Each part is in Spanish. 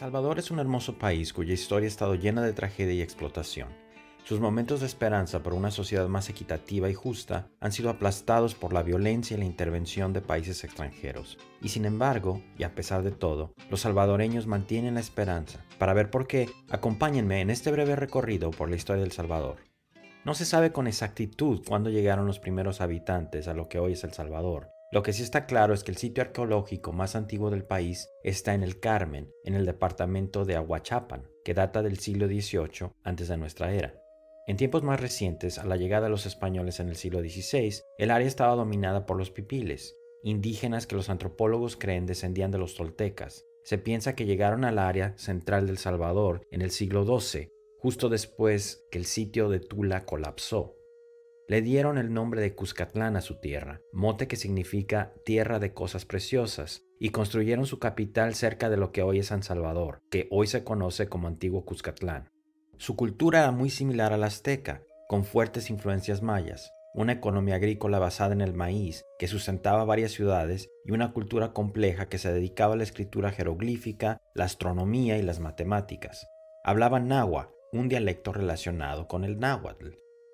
Salvador es un hermoso país cuya historia ha estado llena de tragedia y explotación. Sus momentos de esperanza por una sociedad más equitativa y justa han sido aplastados por la violencia y la intervención de países extranjeros. Y sin embargo, y a pesar de todo, los salvadoreños mantienen la esperanza. Para ver por qué, acompáñenme en este breve recorrido por la historia del Salvador. No se sabe con exactitud cuándo llegaron los primeros habitantes a lo que hoy es El Salvador. Lo que sí está claro es que el sitio arqueológico más antiguo del país está en el Carmen, en el departamento de Ahuachapan, que data del siglo XVIII antes de nuestra era. En tiempos más recientes, a la llegada de los españoles en el siglo XVI, el área estaba dominada por los pipiles, indígenas que los antropólogos creen descendían de los toltecas. Se piensa que llegaron al área central del Salvador en el siglo XII, justo después que el sitio de Tula colapsó. Le dieron el nombre de Cuscatlán a su tierra, mote que significa tierra de cosas preciosas, y construyeron su capital cerca de lo que hoy es San Salvador, que hoy se conoce como Antiguo Cuscatlán. Su cultura era muy similar a la azteca, con fuertes influencias mayas, una economía agrícola basada en el maíz que sustentaba varias ciudades y una cultura compleja que se dedicaba a la escritura jeroglífica, la astronomía y las matemáticas. Hablaban náhuatl, un dialecto relacionado con el náhuatl.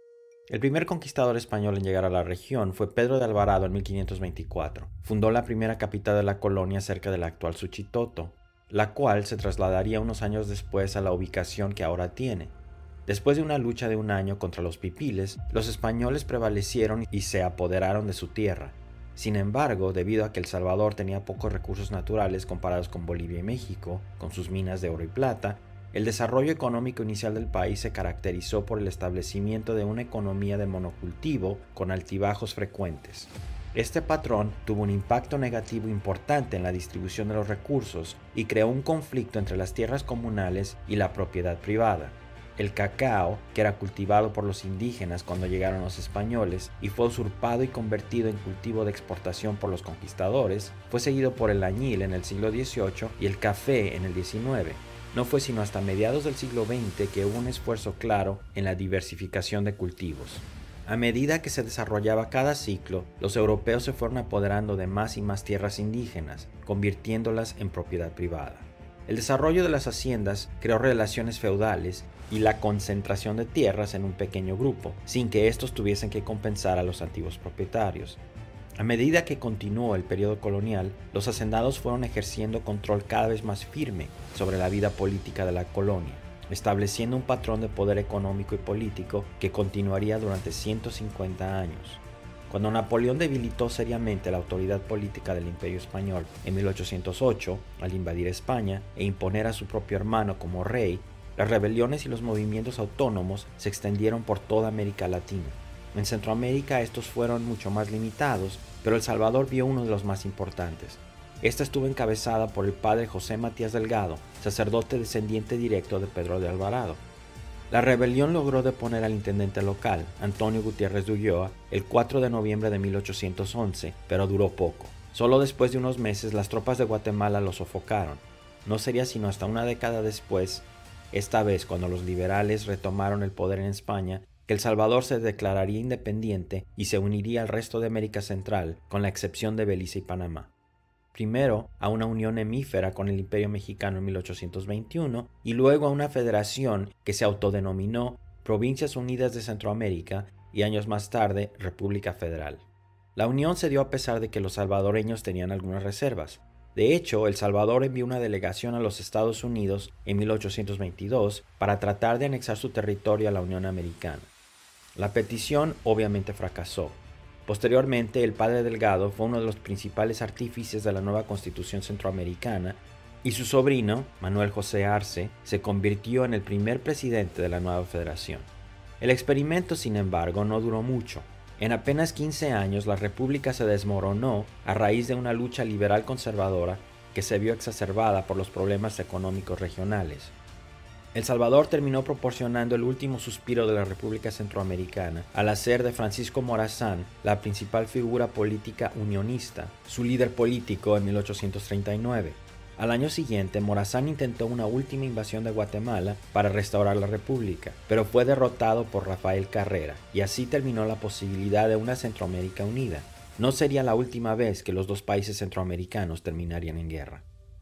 El primer conquistador español en llegar a la región fue Pedro de Alvarado en 1524. Fundó la primera capital de la colonia cerca de la actual Suchitoto, la cual se trasladaría unos años después a la ubicación que ahora tiene. Después de una lucha de un año contra los pipiles, los españoles prevalecieron y se apoderaron de su tierra. Sin embargo, debido a que El Salvador tenía pocos recursos naturales comparados con Bolivia y México, con sus minas de oro y plata, el desarrollo económico inicial del país se caracterizó por el establecimiento de una economía de monocultivo con altibajos frecuentes. Este patrón tuvo un impacto negativo importante en la distribución de los recursos y creó un conflicto entre las tierras comunales y la propiedad privada. El cacao, que era cultivado por los indígenas cuando llegaron los españoles y fue usurpado y convertido en cultivo de exportación por los conquistadores, fue seguido por el añil en el siglo XVIII y el café en el XIX. No fue sino hasta mediados del siglo XX que hubo un esfuerzo claro en la diversificación de cultivos. A medida que se desarrollaba cada ciclo, los europeos se fueron apoderando de más y más tierras indígenas, convirtiéndolas en propiedad privada. El desarrollo de las haciendas creó relaciones feudales y la concentración de tierras en un pequeño grupo, sin que estos tuviesen que compensar a los antiguos propietarios. A medida que continuó el periodo colonial, los hacendados fueron ejerciendo control cada vez más firme sobre la vida política de la colonia, estableciendo un patrón de poder económico y político que continuaría durante 150 años. Cuando Napoleón debilitó seriamente la autoridad política del Imperio Español en 1808, al invadir España e imponer a su propio hermano como rey, las rebeliones y los movimientos autónomos se extendieron por toda América Latina. En Centroamérica estos fueron mucho más limitados, pero El Salvador vio uno de los más importantes. Esta estuvo encabezada por el padre José Matías Delgado, sacerdote descendiente directo de Pedro de Alvarado. La rebelión logró deponer al intendente local, Antonio Gutiérrez de Ulloa, el 4 de noviembre de 1811, pero duró poco. Solo después de unos meses las tropas de Guatemala lo sofocaron. No sería sino hasta una década después, esta vez cuando los liberales retomaron el poder en España, que El Salvador se declararía independiente y se uniría al resto de América Central, con la excepción de Belice y Panamá. Primero a una unión hemífera con el Imperio Mexicano en 1821 y luego a una federación que se autodenominó Provincias Unidas de Centroamérica y años más tarde República Federal. La unión se dio a pesar de que los salvadoreños tenían algunas reservas. De hecho, El Salvador envió una delegación a los Estados Unidos en 1822 para tratar de anexar su territorio a la Unión Americana. La petición obviamente fracasó. Posteriormente, el padre Delgado fue uno de los principales artífices de la nueva Constitución centroamericana y su sobrino, Manuel José Arce, se convirtió en el primer presidente de la nueva federación. El experimento, sin embargo, no duró mucho. En apenas 15 años, la república se desmoronó a raíz de una lucha liberal conservadora que se vio exacerbada por los problemas económicos regionales. El Salvador terminó proporcionando el último suspiro de la República Centroamericana al hacer de Francisco Morazán la principal figura política unionista, su líder político en 1839. Al año siguiente, Morazán intentó una última invasión de Guatemala para restaurar la república, pero fue derrotado por Rafael Carrera, y así terminó la posibilidad de una Centroamérica unida. No sería la última vez que los dos países centroamericanos terminarían en guerra.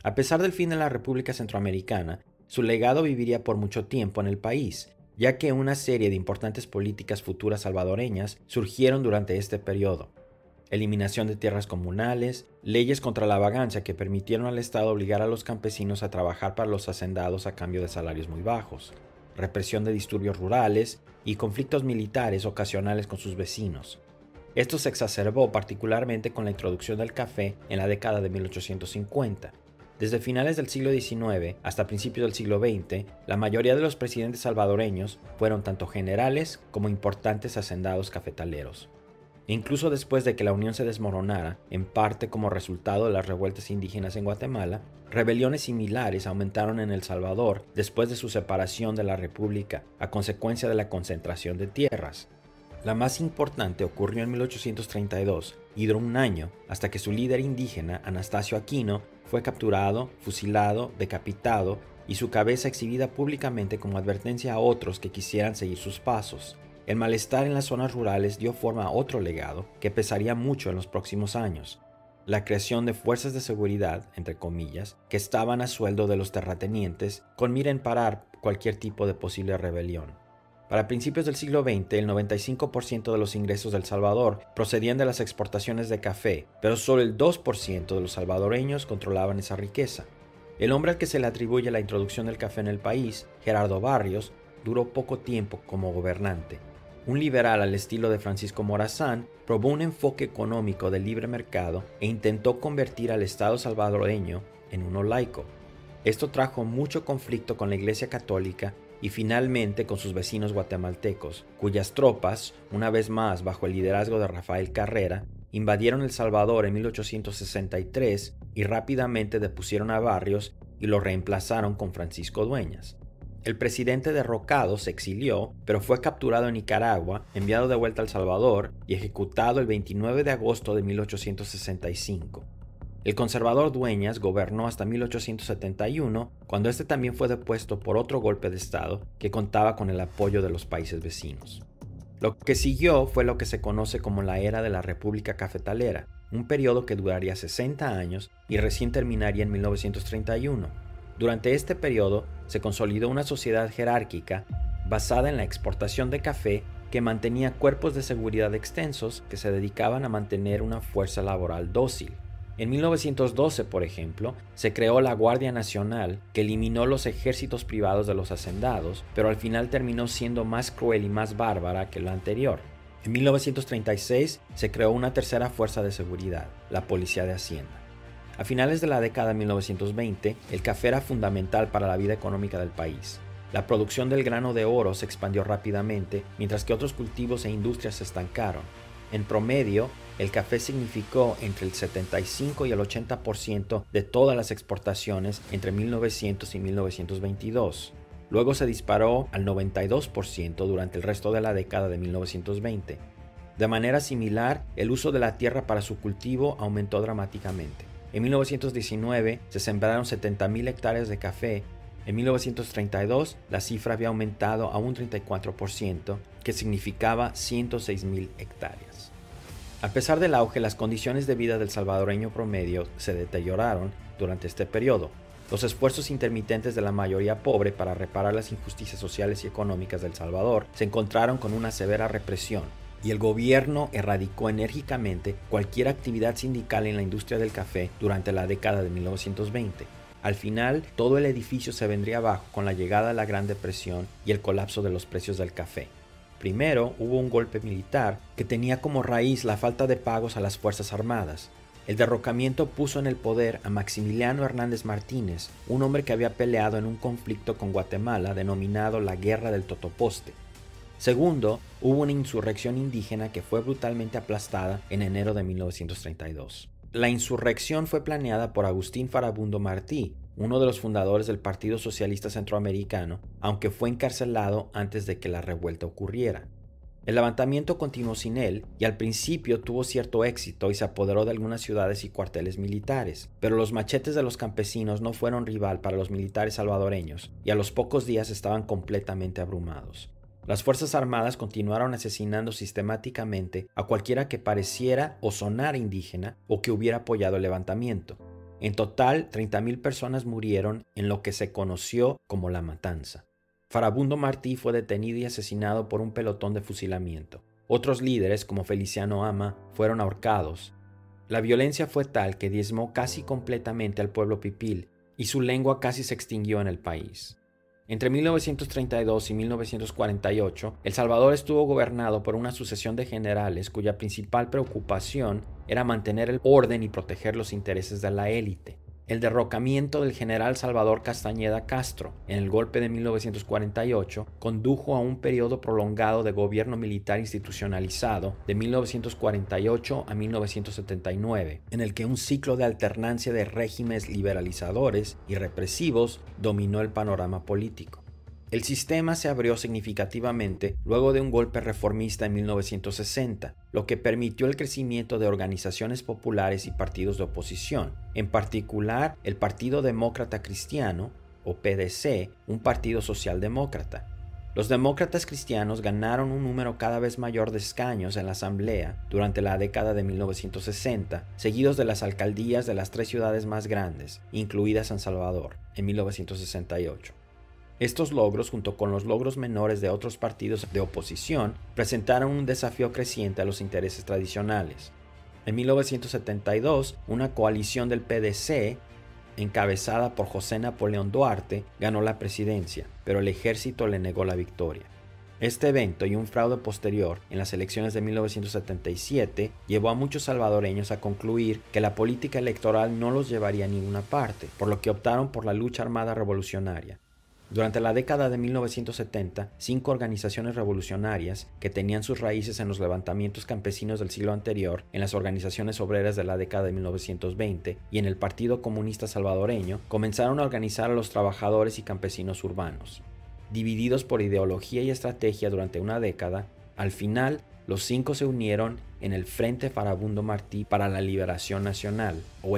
A pesar del fin de la República Centroamericana, su legado viviría por mucho tiempo en el país, ya que una serie de importantes políticas futuras salvadoreñas surgieron durante este periodo. Eliminación de tierras comunales, leyes contra la vagancia que permitieron al Estado obligar a los campesinos a trabajar para los hacendados a cambio de salarios muy bajos, represión de disturbios rurales y conflictos militares ocasionales con sus vecinos. Esto se exacerbó particularmente con la introducción del café en la década de 1850. Desde finales del siglo XIX hasta principios del siglo XX, la mayoría de los presidentes salvadoreños fueron tanto generales como importantes hacendados cafetaleros. Incluso después de que la Unión se desmoronara, en parte como resultado de las revueltas indígenas en Guatemala, rebeliones similares aumentaron en El Salvador después de su separación de la República a consecuencia de la concentración de tierras. La más importante ocurrió en 1832 y duró un año hasta que su líder indígena, Anastasio Aquino, fue capturado, fusilado, decapitado y su cabeza exhibida públicamente como advertencia a otros que quisieran seguir sus pasos. El malestar en las zonas rurales dio forma a otro legado que pesaría mucho en los próximos años: la creación de fuerzas de seguridad, entre comillas, que estaban a sueldo de los terratenientes con mira en parar cualquier tipo de posible rebelión. Para principios del siglo XX, el 95% de los ingresos de El Salvador procedían de las exportaciones de café, pero solo el 2% de los salvadoreños controlaban esa riqueza. El hombre al que se le atribuye la introducción del café en el país, Gerardo Barrios, duró poco tiempo como gobernante. Un liberal al estilo de Francisco Morazán, probó un enfoque económico del libre mercado e intentó convertir al Estado salvadoreño en uno laico. Esto trajo mucho conflicto con la Iglesia Católica y finalmente con sus vecinos guatemaltecos, cuyas tropas, una vez más bajo el liderazgo de Rafael Carrera, invadieron El Salvador en 1863 y rápidamente depusieron a Barrios y lo reemplazaron con Francisco Dueñas. El presidente derrocado se exilió, pero fue capturado en Nicaragua, enviado de vuelta a El Salvador y ejecutado el 29 de agosto de 1865. El conservador Dueñas gobernó hasta 1871, cuando este también fue depuesto por otro golpe de Estado que contaba con el apoyo de los países vecinos. Lo que siguió fue lo que se conoce como la era de la República Cafetalera, un periodo que duraría 60 años y recién terminaría en 1931. Durante este periodo se consolidó una sociedad jerárquica basada en la exportación de café que mantenía cuerpos de seguridad extensos que se dedicaban a mantener una fuerza laboral dócil. En 1912, por ejemplo, se creó la Guardia Nacional, que eliminó los ejércitos privados de los hacendados, pero al final terminó siendo más cruel y más bárbara que la anterior. En 1936 se creó una tercera fuerza de seguridad, la Policía de Hacienda. A finales de la década de 1920, el café era fundamental para la vida económica del país. La producción del grano de oro se expandió rápidamente, mientras que otros cultivos e industrias se estancaron. En promedio, el café significó entre el 75 y el 80% de todas las exportaciones entre 1900 y 1922. Luego se disparó al 92% durante el resto de la década de 1920. De manera similar, el uso de la tierra para su cultivo aumentó dramáticamente. En 1919 se sembraron 70,000 hectáreas de café. En 1932 la cifra había aumentado a un 34%, que significaba 106,000 hectáreas. A pesar del auge, las condiciones de vida del salvadoreño promedio se deterioraron durante este periodo. Los esfuerzos intermitentes de la mayoría pobre para reparar las injusticias sociales y económicas del Salvador se encontraron con una severa represión, y el gobierno erradicó enérgicamente cualquier actividad sindical en la industria del café durante la década de 1920. Al final, todo el edificio se vendría abajo con la llegada de la Gran Depresión y el colapso de los precios del café. Primero, hubo un golpe militar que tenía como raíz la falta de pagos a las Fuerzas Armadas. El derrocamiento puso en el poder a Maximiliano Hernández Martínez, un hombre que había peleado en un conflicto con Guatemala denominado la Guerra del Totoposte. Segundo, hubo una insurrección indígena que fue brutalmente aplastada en enero de 1932. La insurrección fue planeada por Agustín Farabundo Martí, uno de los fundadores del Partido Socialista Centroamericano, aunque fue encarcelado antes de que la revuelta ocurriera. El levantamiento continuó sin él y al principio tuvo cierto éxito y se apoderó de algunas ciudades y cuarteles militares, pero los machetes de los campesinos no fueron rival para los militares salvadoreños y a los pocos días estaban completamente abrumados. Las Fuerzas Armadas continuaron asesinando sistemáticamente a cualquiera que pareciera o sonara indígena o que hubiera apoyado el levantamiento. En total, 30,000 personas murieron en lo que se conoció como la matanza. Farabundo Martí fue detenido y asesinado por un pelotón de fusilamiento. Otros líderes, como Feliciano Ama, fueron ahorcados. La violencia fue tal que diezmó casi completamente al pueblo pipil y su lengua casi se extinguió en el país. Entre 1932 y 1948, El Salvador estuvo gobernado por una sucesión de generales cuya principal preocupación era mantener el orden y proteger los intereses de la élite. El derrocamiento del general Salvador Castañeda Castro en el golpe de 1948 condujo a un periodo prolongado de gobierno militar institucionalizado de 1948 a 1979, en el que un ciclo de alternancia de regímenes liberalizadores y represivos dominó el panorama político. El sistema se abrió significativamente luego de un golpe reformista en 1960, lo que permitió el crecimiento de organizaciones populares y partidos de oposición, en particular el Partido Demócrata Cristiano, o PDC, un partido socialdemócrata. Los demócratas cristianos ganaron un número cada vez mayor de escaños en la Asamblea durante la década de 1960, seguidos de las alcaldías de las 3 ciudades más grandes, incluida San Salvador, en 1968. Estos logros, junto con los logros menores de otros partidos de oposición, presentaron un desafío creciente a los intereses tradicionales. En 1972, una coalición del PDC, encabezada por José Napoleón Duarte, ganó la presidencia, pero el ejército le negó la victoria. Este evento y un fraude posterior en las elecciones de 1977 llevó a muchos salvadoreños a concluir que la política electoral no los llevaría a ninguna parte, por lo que optaron por la lucha armada revolucionaria. Durante la década de 1970, 5 organizaciones revolucionarias, que tenían sus raíces en los levantamientos campesinos del siglo anterior, en las organizaciones obreras de la década de 1920 y en el Partido Comunista Salvadoreño, comenzaron a organizar a los trabajadores y campesinos urbanos. Divididos por ideología y estrategia durante una década, al final, los 5 se unieron en el Frente Farabundo Martí para la Liberación Nacional, o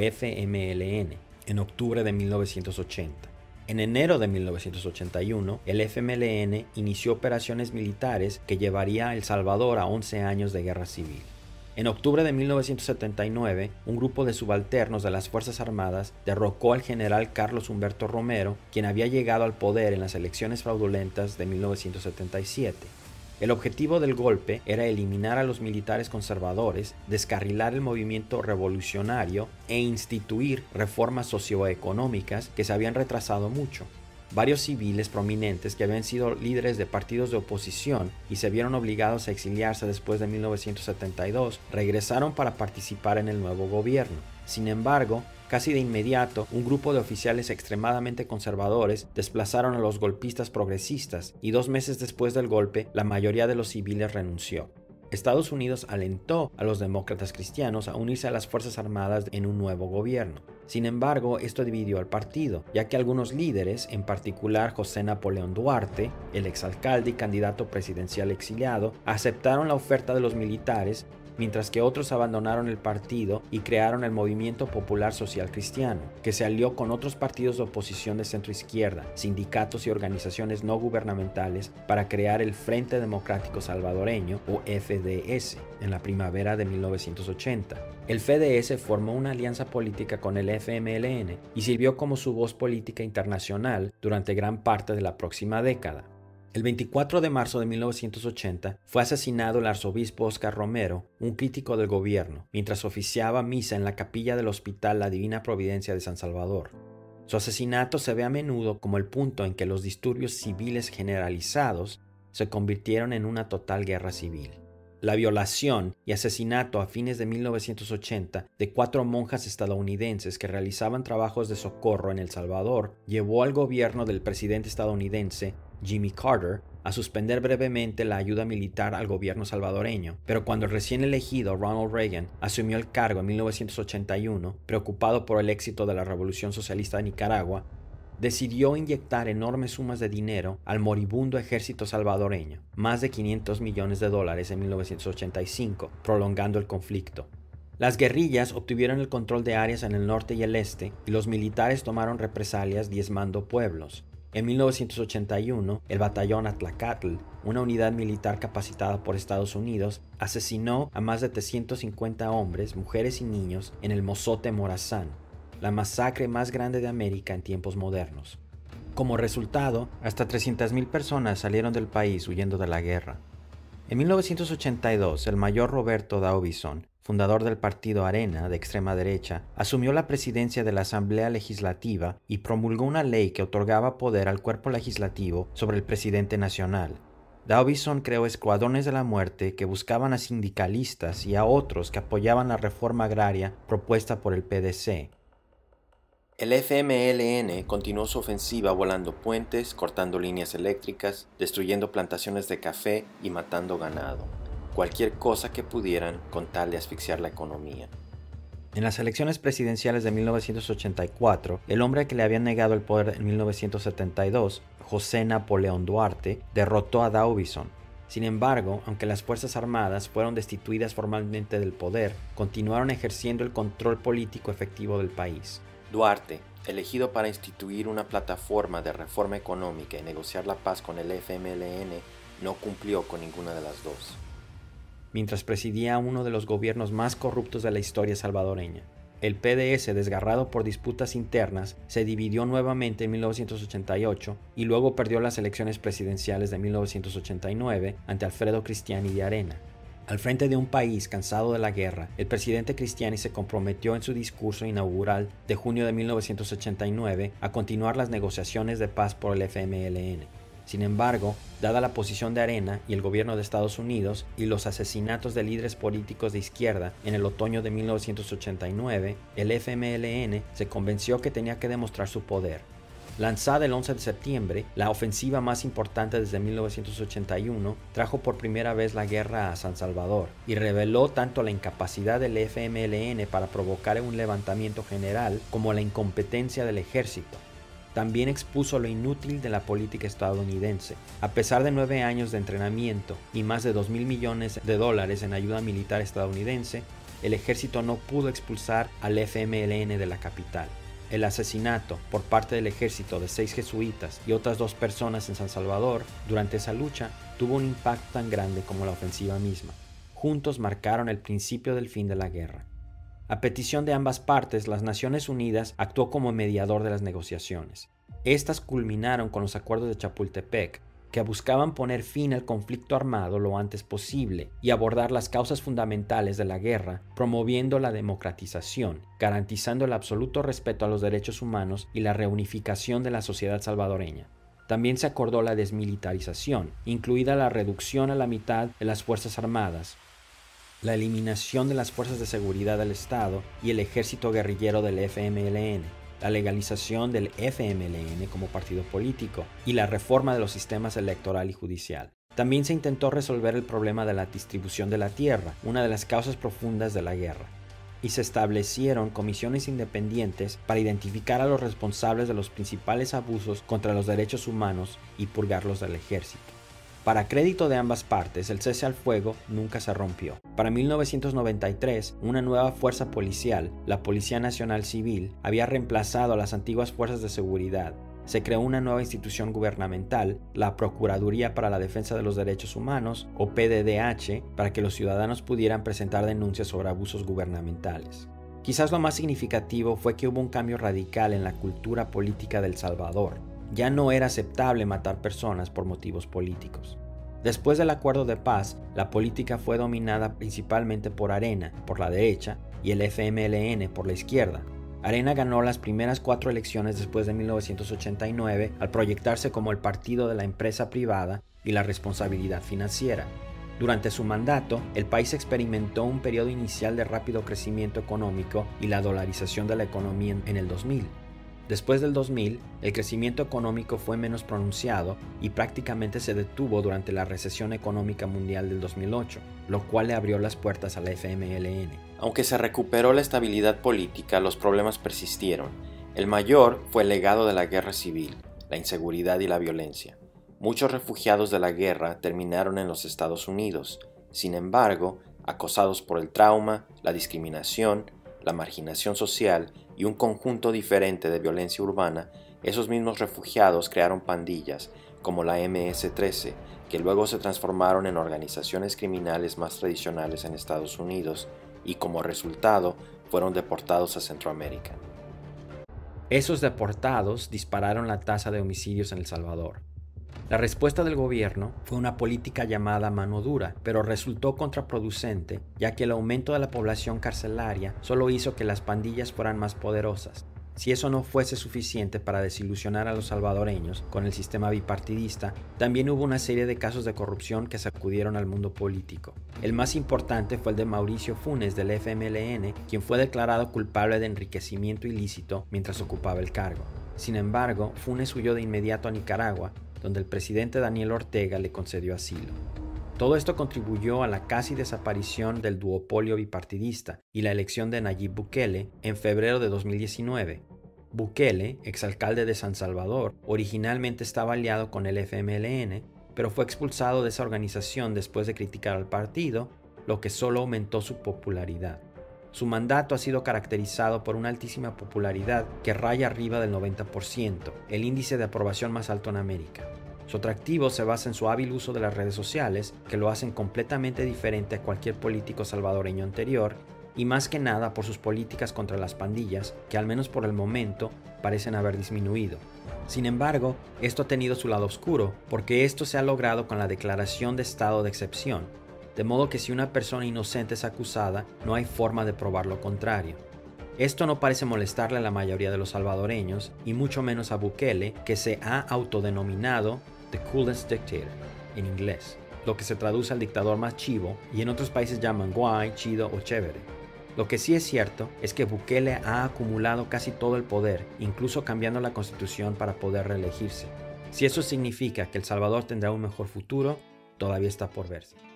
FMLN, en octubre de 1980. En enero de 1981, el FMLN inició operaciones militares que llevaría a El Salvador a 11 años de guerra civil. En octubre de 1979, un grupo de subalternos de las Fuerzas Armadas derrocó al general Carlos Humberto Romero, quien había llegado al poder en las elecciones fraudulentas de 1977. El objetivo del golpe era eliminar a los militares conservadores, descarrilar el movimiento revolucionario e instituir reformas socioeconómicas que se habían retrasado mucho. Varios civiles prominentes que habían sido líderes de partidos de oposición y se vieron obligados a exiliarse después de 1972 regresaron para participar en el nuevo gobierno. Sin embargo, casi de inmediato, un grupo de oficiales extremadamente conservadores desplazaron a los golpistas progresistas y 2 meses después del golpe, la mayoría de los civiles renunció. Estados Unidos alentó a los demócratas cristianos a unirse a las Fuerzas Armadas en un nuevo gobierno. Sin embargo, esto dividió al partido, ya que algunos líderes, en particular José Napoleón Duarte, el exalcalde y candidato presidencial exiliado, aceptaron la oferta de los militares, mientras que otros abandonaron el partido y crearon el Movimiento Popular Social Cristiano, que se alió con otros partidos de oposición de centro-izquierda, sindicatos y organizaciones no gubernamentales para crear el Frente Democrático Salvadoreño, o FDS, en la primavera de 1980. El FDS formó una alianza política con el FMLN y sirvió como su voz política internacional durante gran parte de la próxima década. El 24 de marzo de 1980 fue asesinado el arzobispo Óscar Romero, un crítico del gobierno, mientras oficiaba misa en la capilla del Hospital La Divina Providencia de San Salvador. Su asesinato se ve a menudo como el punto en que los disturbios civiles generalizados se convirtieron en una total guerra civil. La violación y asesinato a fines de 1980 de 4 monjas estadounidenses que realizaban trabajos de socorro en El Salvador llevó al gobierno del presidente estadounidense Jimmy Carter a suspender brevemente la ayuda militar al gobierno salvadoreño, pero cuando el recién elegido Ronald Reagan asumió el cargo en 1981, preocupado por el éxito de la Revolución Socialista de Nicaragua, decidió inyectar enormes sumas de dinero al moribundo ejército salvadoreño, más de $500 millones en 1985, prolongando el conflicto. Las guerrillas obtuvieron el control de áreas en el norte y el este, y los militares tomaron represalias diezmando pueblos. En 1981, el batallón Atlacatl, una unidad militar capacitada por Estados Unidos, asesinó a más de 350 hombres, mujeres y niños en el Mozote Morazán. la masacre más grande de América en tiempos modernos. Como resultado, hasta 300.000 personas salieron del país huyendo de la guerra. En 1982, el mayor Roberto D'Aubigón, fundador del partido Arena de extrema derecha, asumió la presidencia de la Asamblea Legislativa y promulgó una ley que otorgaba poder al cuerpo legislativo sobre el presidente nacional. D'Aubigón creó escuadrones de la muerte que buscaban a sindicalistas y a otros que apoyaban la reforma agraria propuesta por el PDC. El FMLN continuó su ofensiva volando puentes, cortando líneas eléctricas, destruyendo plantaciones de café y matando ganado. Cualquier cosa que pudieran con tal de asfixiar la economía. En las elecciones presidenciales de 1984, el hombre que le había negado el poder en 1972, José Napoleón Duarte, derrotó a D'Aubigón. Sin embargo, aunque las Fuerzas Armadas fueron destituidas formalmente del poder, continuaron ejerciendo el control político efectivo del país. Duarte, elegido para instituir una plataforma de reforma económica y negociar la paz con el FMLN, no cumplió con ninguna de las dos. Mientras presidía uno de los gobiernos más corruptos de la historia salvadoreña, el PDS, desgarrado por disputas internas, se dividió nuevamente en 1988 y luego perdió las elecciones presidenciales de 1989 ante Alfredo Cristiani de Arena. Al frente de un país cansado de la guerra, el presidente Cristiani se comprometió en su discurso inaugural de junio de 1989 a continuar las negociaciones de paz por el FMLN. Sin embargo, dada la posición de Arena y el gobierno de Estados Unidos y los asesinatos de líderes políticos de izquierda en el otoño de 1989, el FMLN se convenció que tenía que demostrar su poder. Lanzada el 11 de septiembre, la ofensiva más importante desde 1981 trajo por primera vez la guerra a San Salvador y reveló tanto la incapacidad del FMLN para provocar un levantamiento general como la incompetencia del ejército. También expuso lo inútil de la política estadounidense. A pesar de 9 años de entrenamiento y más de $2.000 millones en ayuda militar estadounidense, el ejército no pudo expulsar al FMLN de la capital. El asesinato por parte del ejército de 6 jesuitas y otras 2 personas en San Salvador durante esa lucha tuvo un impacto tan grande como la ofensiva misma. Juntos marcaron el principio del fin de la guerra. A petición de ambas partes, las Naciones Unidas actuó como mediador de las negociaciones. Estas culminaron con los acuerdos de Chapultepec, que buscaban poner fin al conflicto armado lo antes posible y abordar las causas fundamentales de la guerra, promoviendo la democratización, garantizando el absoluto respeto a los derechos humanos y la reunificación de la sociedad salvadoreña. También se acordó la desmilitarización, incluida la reducción a la mitad de las Fuerzas Armadas, la eliminación de las fuerzas de seguridad del Estado y el ejército guerrillero del FMLN, la legalización del FMLN como partido político y la reforma de los sistemas electoral y judicial. También se intentó resolver el problema de la distribución de la tierra, una de las causas profundas de la guerra, y se establecieron comisiones independientes para identificar a los responsables de los principales abusos contra los derechos humanos y purgarlos del ejército. Para crédito de ambas partes, el cese al fuego nunca se rompió. Para 1993, una nueva fuerza policial, la Policía Nacional Civil, había reemplazado a las antiguas fuerzas de seguridad. Se creó una nueva institución gubernamental, la Procuraduría para la Defensa de los Derechos Humanos, o PDDH, para que los ciudadanos pudieran presentar denuncias sobre abusos gubernamentales. Quizás lo más significativo fue que hubo un cambio radical en la cultura política de El Salvador. Ya no era aceptable matar personas por motivos políticos. Después del acuerdo de paz, la política fue dominada principalmente por Arena, por la derecha, y el FMLN, por la izquierda. Arena ganó las primeras 4 elecciones después de 1989 al proyectarse como el partido de la empresa privada y la responsabilidad financiera. Durante su mandato, el país experimentó un periodo inicial de rápido crecimiento económico y la dolarización de la economía en el 2000. Después del 2000, el crecimiento económico fue menos pronunciado y prácticamente se detuvo durante la recesión económica mundial del 2008, lo cual le abrió las puertas a la FMLN. Aunque se recuperó la estabilidad política, los problemas persistieron. El mayor fue el legado de la guerra civil, la inseguridad y la violencia. Muchos refugiados de la guerra terminaron en los Estados Unidos. Sin embargo, acosados por el trauma, la discriminación, la marginación social y un conjunto diferente de violencia urbana, esos mismos refugiados crearon pandillas como la MS-13, que luego se transformaron en organizaciones criminales más tradicionales en Estados Unidos y como resultado fueron deportados a Centroamérica. Esos deportados dispararon la tasa de homicidios en El Salvador. La respuesta del gobierno fue una política llamada mano dura, pero resultó contraproducente, ya que el aumento de la población carcelaria solo hizo que las pandillas fueran más poderosas. Si eso no fuese suficiente para desilusionar a los salvadoreños con el sistema bipartidista, también hubo una serie de casos de corrupción que sacudieron al mundo político. El más importante fue el de Mauricio Funes del FMLN, quien fue declarado culpable de enriquecimiento ilícito mientras ocupaba el cargo. Sin embargo, Funes huyó de inmediato a Nicaragua, donde el presidente Daniel Ortega le concedió asilo. Todo esto contribuyó a la casi desaparición del duopolio bipartidista y la elección de Nayib Bukele en febrero de 2019. Bukele, exalcalde de San Salvador, originalmente estaba aliado con el FMLN, pero fue expulsado de esa organización después de criticar al partido, lo que solo aumentó su popularidad. Su mandato ha sido caracterizado por una altísima popularidad que raya arriba del 90%, el índice de aprobación más alto en América. Su atractivo se basa en su hábil uso de las redes sociales, que lo hacen completamente diferente a cualquier político salvadoreño anterior, y más que nada por sus políticas contra las pandillas, que al menos por el momento parecen haber disminuido. Sin embargo, esto ha tenido su lado oscuro, porque esto se ha logrado con la declaración de estado de excepción, de modo que si una persona inocente es acusada, no hay forma de probar lo contrario. Esto no parece molestarle a la mayoría de los salvadoreños, y mucho menos a Bukele, que se ha autodenominado The Coolest Dictator, en inglés, lo que se traduce al dictador más chivo, y en otros países llaman guay, chido o chévere. Lo que sí es cierto es que Bukele ha acumulado casi todo el poder, incluso cambiando la constitución para poder reelegirse. Si eso significa que El Salvador tendrá un mejor futuro, todavía está por verse.